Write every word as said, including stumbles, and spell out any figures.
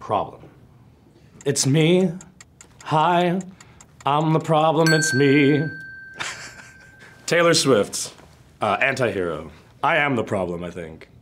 problem. It's me. Hi, I'm the problem, it's me. Taylor Swift, uh, anti-hero. I am the problem, I think.